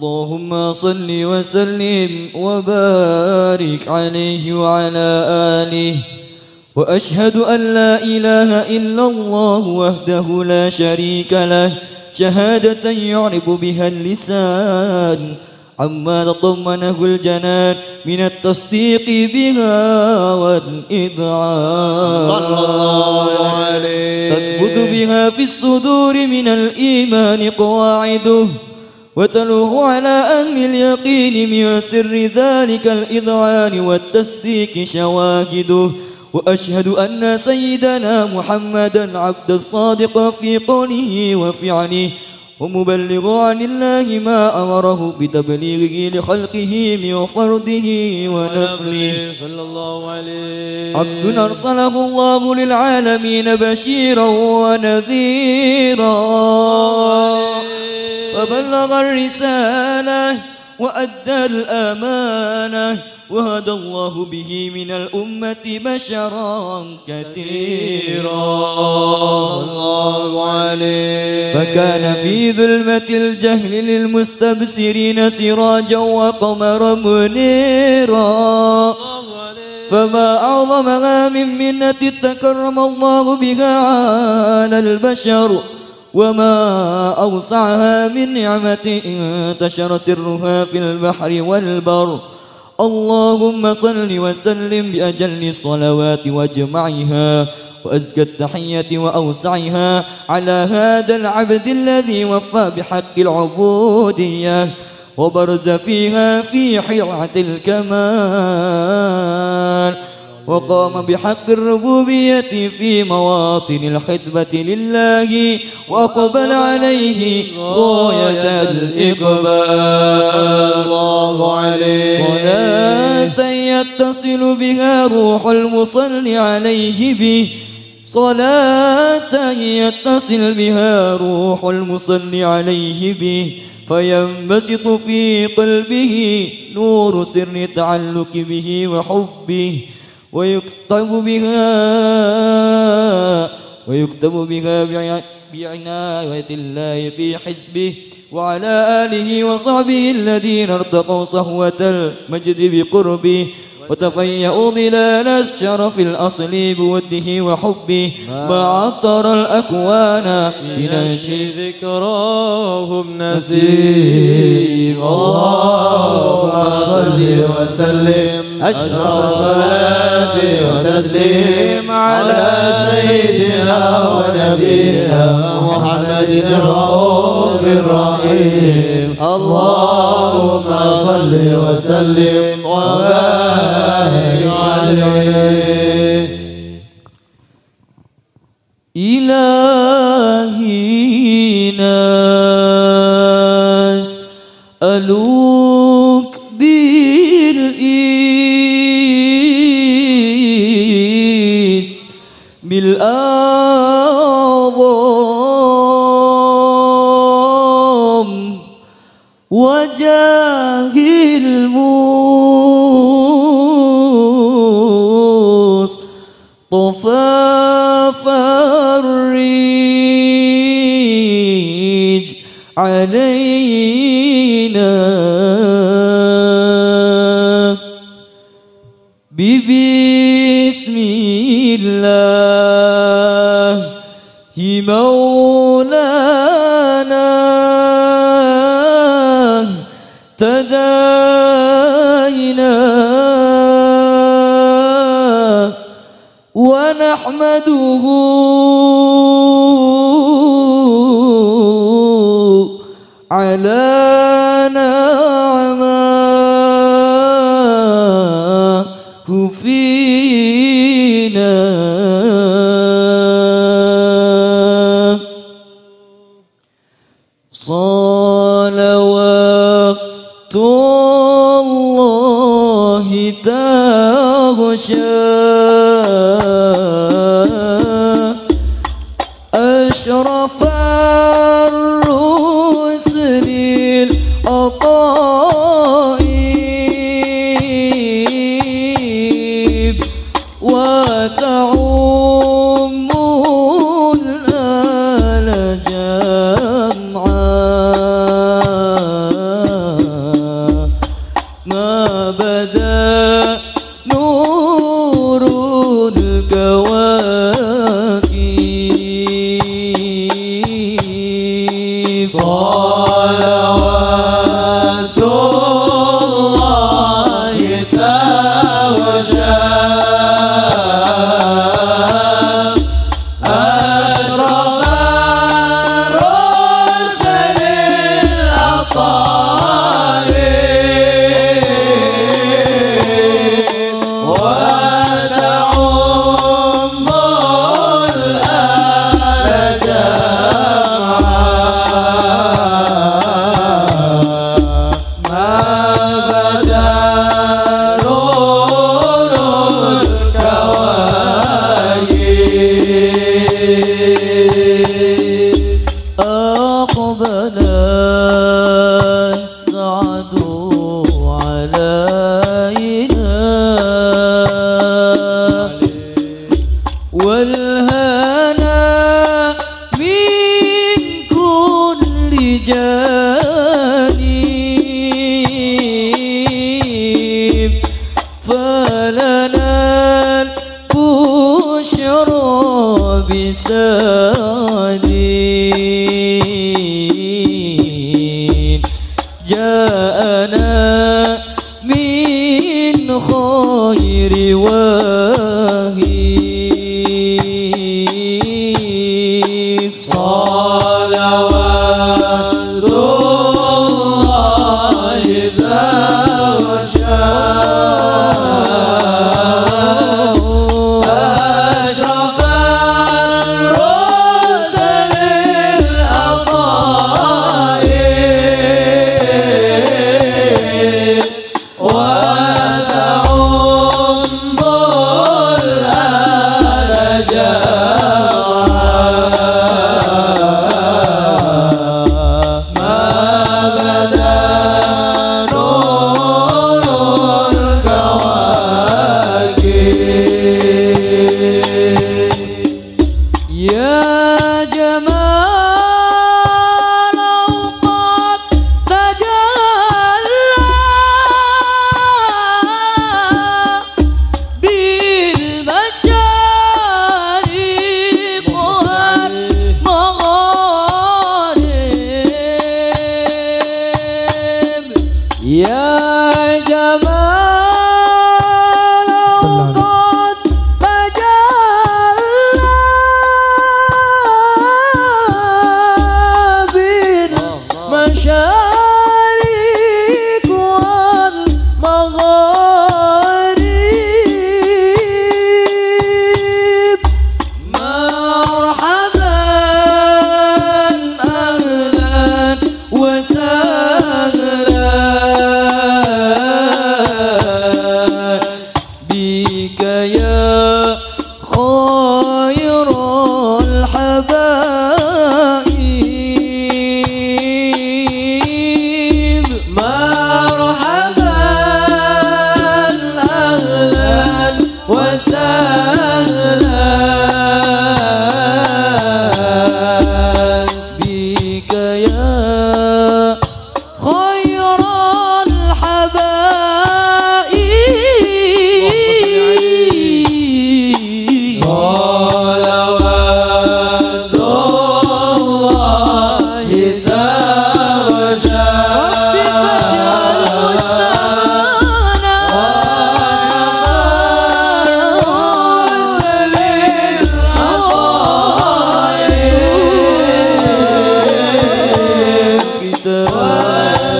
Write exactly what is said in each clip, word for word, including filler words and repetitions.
اللهم صل وسلم وبارك عليه وعلى آله. وأشهد أن لا إله إلا الله وحده لا شريك له شهادة يعرب بها اللسان عما تضمنه الجنان من التصديق بها والإذعان صلى الله عليه. تثبت بها في الصدور من الإيمان قواعده وتلوح على أهل اليقين من سر ذلك الإذعان والتصديق شواهده. وأشهد أن سيدنا محمدا عبد الصادق في قوله وفعله ومبلغ عن الله ما أمره بتبليغه لخلقه من فرده ونفله صلى الله عليه. عبد أرسله الله للعالمين بشيرا ونذيرا فبلغ الرسالة وأدى الأمانة وهدى الله به من الأمة بشرا كثيرا صلى الله عليه. فكان في ظلمة الجهل للمستبصرين سراجا وقمرا منيرا فما أعظمها من منة تكرم الله بها على البشر وما أوسعها من نعمة انتشر سرها في البحر والبر. اللهم صل وسلم بأجل الصلوات واجمعها وأزكى التحية وأوسعها على هذا العبد الذي وفى بحق العبودية وبرز فيها في حلعة الكمال وقام بحق الربوبية في مواطن الخدمة لله وأقبل عليه غاية الإقبال. صلى الله عليه. صلاة يتصل بها روح المصلي عليه به صلاة يتصل بها روح المصلي عليه به فينبسط في قلبه نور سر تعلق به وحبه ويكتب بها ويكتب بها بعناية الله في حزبه وعلى آله وصحبه الذين ارتقوا صهوة المجد بقربه وتفيأوا ظلال الشرف الأصلي بوده وحبه ما عطر الأكوان بنشر ذكراهم نسيم. اللهم صل وسلم أشرف الصلاة وتسليم على سيدنا ونبينا محمد الرؤوف الرحيم. اللهم صل وسلم وبارك عليه. إلهي نسألك بالإيس بالأعظم وجاه المصطفى فرج علينا ببسم الله مولانا تداينا ونحمده على نعمه فينا صلوات الله تغشى أشرف الرسل الأطايب وتعم الآل جمعا والهنا من كل جانب فلنا البشرى بسعد جاءنا من خير واهب صلوات الله ذا وشاء أشرف الرسل الأطايب وتعم الآل جمعا ما بدا نور الكواكب يا جمال قد تجلى بالمشارق والمغارب يا جمال قد تجلى بالمشارق والمغارب مرحبا أهلا وسهلا بك يا خير الحبائب مرحبا أهلا وسهلا بك يا خير الحبائب صلوات الله ذا وشاء الرسل الأطايب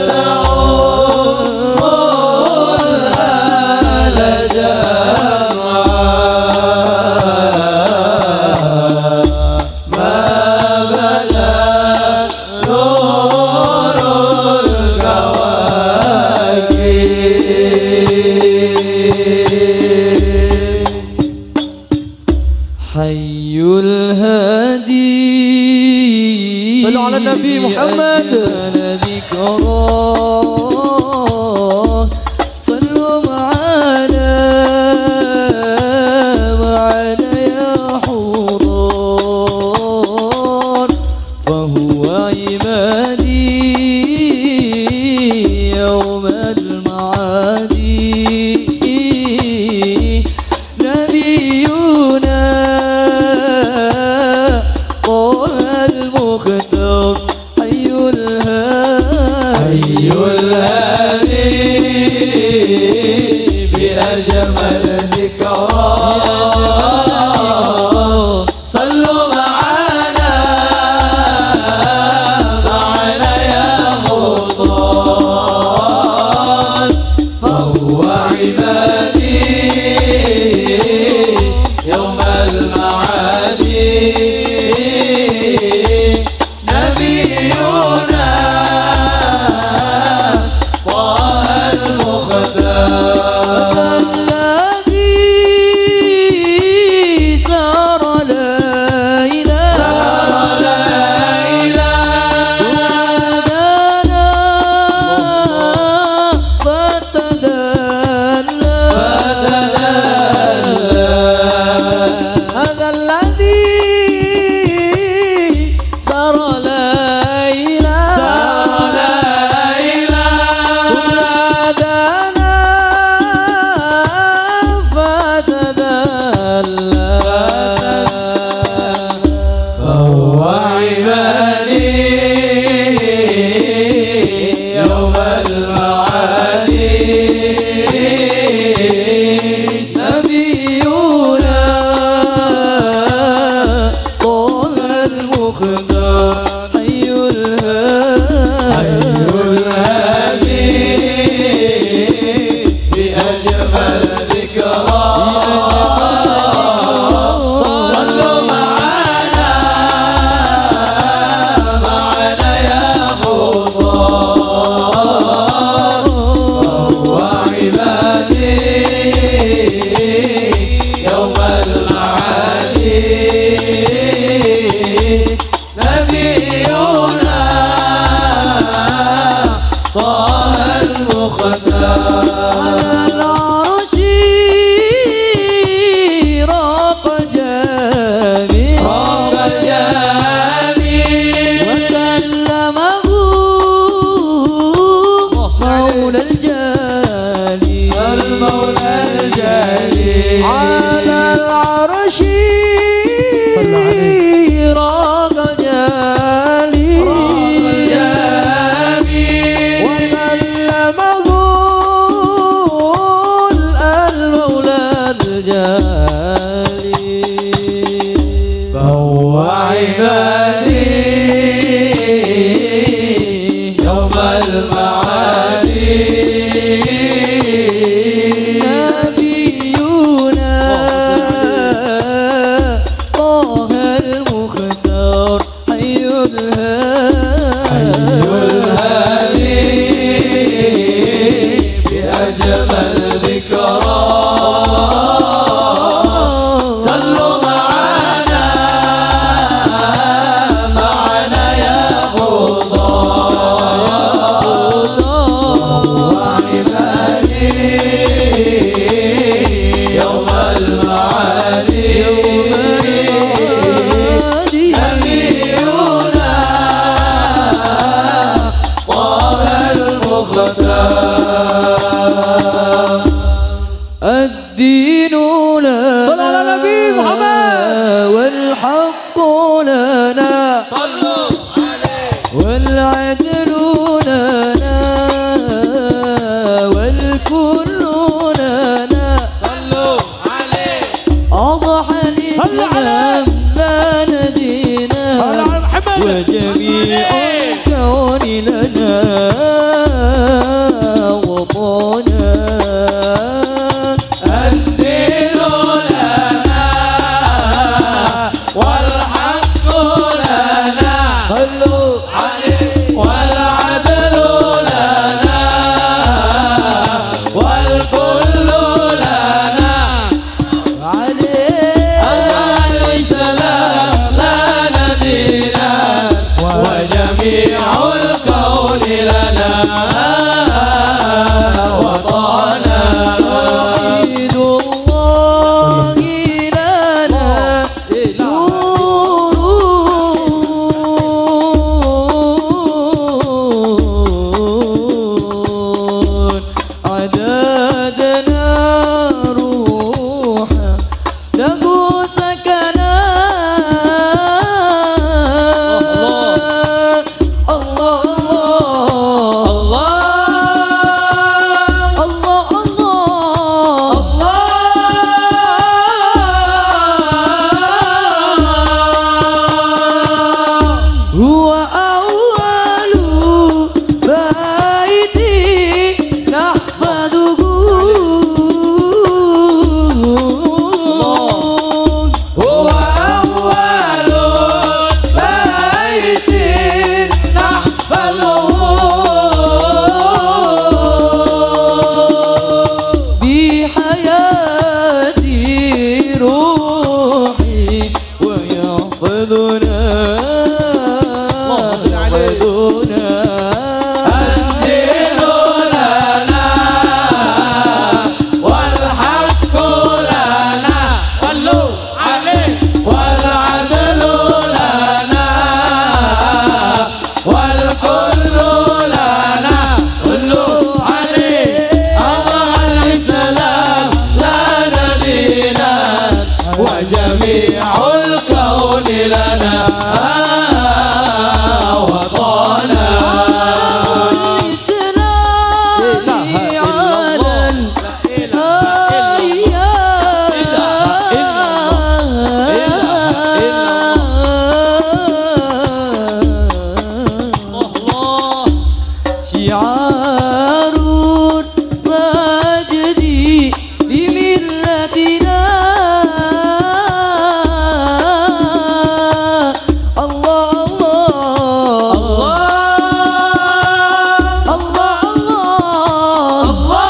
حي الهادي صلوا على النبي محمد. أجمل ذكراه صلوا معنا معنا يا حضار فهو عمادي يوم المعادي نبينا طه المختار حي الهادي فهو عبادي يوم المعادي نبينا طه المختار حي الهادي بأجمل ذكرى صلوا معنا معنا يا خضار وعبادي يوم المعادي نبينا طه المختار الدين لنا صلوا على النبي محمد والحق لنا صلوا عليه والعدل لنا والكل لنا صلوا عليه أضحى الإسلام لنا دينا وجميع الكون لنا وطنا الدين لنا والحق لنا صلوا عليه والعدل لنا والكل لنا عليه الله الإسلام لنا دينا وجميع الكون لنا وطنا عيد الله لنا نور عدادنا روحا له سكنا الله الله الله الله هو أول بيت نحفظه هو أول بيت نحفظه بحياتي روحي ويحفظنا يحفظنا الدين لنا والحق لنا صلوا عليه والعدل لنا والكل لنا صلوا عليه الله الإسلام لنا دينا وجميع الكون لنا وطنا الإسلام على شعار المجد لملتنا الله الله الله الله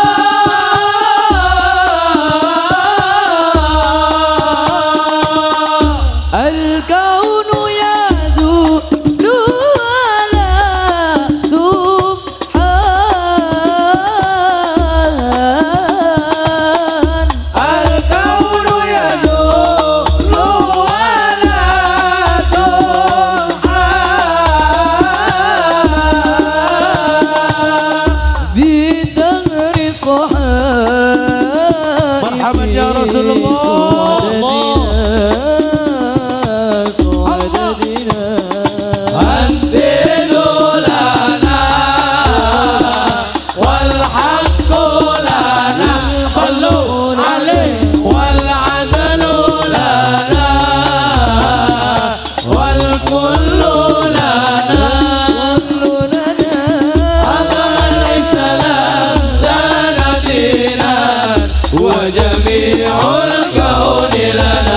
الكون يزول على سبحان الكون يزول على سبحان بدهر صحائف مرحبا يا رسول الله. سعدنا جميع الكون لنا